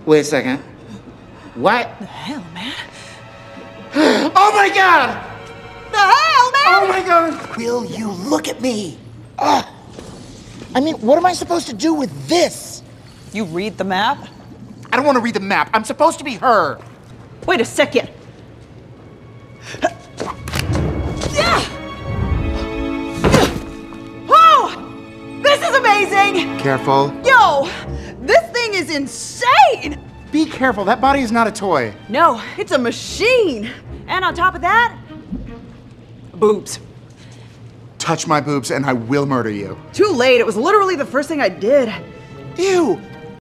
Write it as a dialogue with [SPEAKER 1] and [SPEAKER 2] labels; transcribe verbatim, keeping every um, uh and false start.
[SPEAKER 1] Wait a second. What?
[SPEAKER 2] The hell, man?
[SPEAKER 1] Oh my god!
[SPEAKER 2] The hell, man?
[SPEAKER 1] Oh my god!
[SPEAKER 3] Will you look at me? Ugh. I mean, what am I supposed to do with this?
[SPEAKER 2] You read the map?
[SPEAKER 1] I don't want to read the map. I'm supposed to be her.
[SPEAKER 2] Wait a second. Oh! This is amazing!
[SPEAKER 1] Careful.
[SPEAKER 2] Yo! This thing is insane!
[SPEAKER 1] Be careful. That body is not a toy.
[SPEAKER 2] No, it's a machine. And on top of that, boobs.
[SPEAKER 1] Touch my boobs and I will murder you.
[SPEAKER 2] Too late. It was literally the first thing I did.
[SPEAKER 1] Ew!